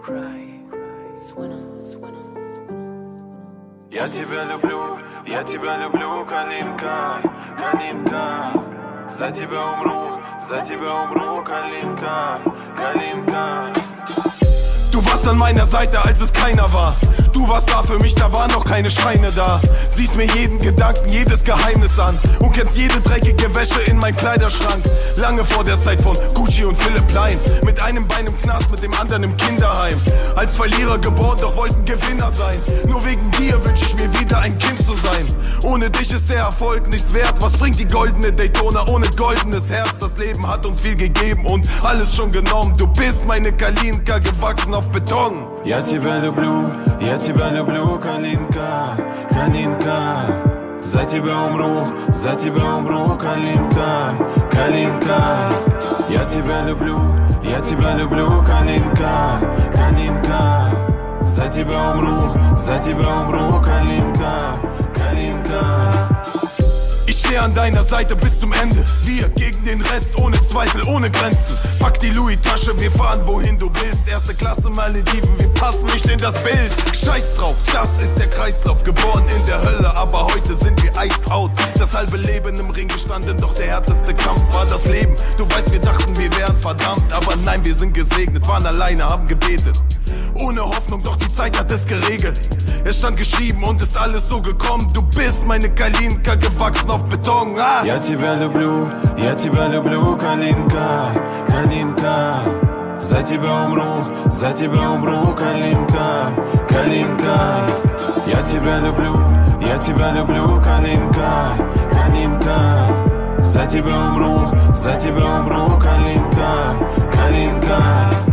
Я тебя люблю, Калинка, Калинка. За тебя умру, Калинка, Калинка. Du warst an meiner Seite, als es keiner war. Du warst da für mich, da waren noch keine Scheine da. Siehst mir jeden Gedanken, jedes Geheimnis an und kennst jede dreckige Wäsche in meinem Kleiderschrank. Lange vor der Zeit von Gucci und Philipp Plein. Mit einem Bein im Knast, mit dem anderen im Kinderheim. Als Verlierer geboren, doch wollten Gewinner sein. Nur wegen dir wünsch ich mir wieder ein Kind zu sein. Ohne dich ist der Erfolg nichts wert. Was bringt die goldene Daytona ohne goldenes Herz? Das Leben hat uns viel gegeben und alles schon genommen. Du bist meine Kalinka, gewachsen auf Beton. Я тебя люблю, Калинка, Калинка. За тебя умру, Калинка, Калинка. Я тебя люблю, Калинка, Калинка. За тебя умру, Калинка, Калинка. Ich stehe an deiner Seite bis zum Ende. Wir gegen den Rest, ohne Zweifel, ohne Grenzen. Pack die Louis-Tasche, wir fahren wohin du willst. Erste Klasse Malediven, wir passen nicht in das Bild. Scheiß drauf, das ist der Kreislauf. Geboren in der Hölle, aber heute sind wir iced out. Das halbe Leben im Ring gestanden, doch der härteste Kampf war das Leben. Du weißt, wir dachten, wir wären verdammt, aber nein, wir sind gesegnet, waren alleine, haben gebetet. Ohne Hoffnung, doch die Zeit hat es geregelt. Es stand geschrieben und ist alles so gekommen. Du bist meine Kalinka, gewachsen auf Beton. Ah. Я тебя люблю, Калинка, Калинка. За тебя умру, Калинка, Калинка. Я тебя люблю, Калинка, Калинка. За тебя умру, Калинка, Калинка.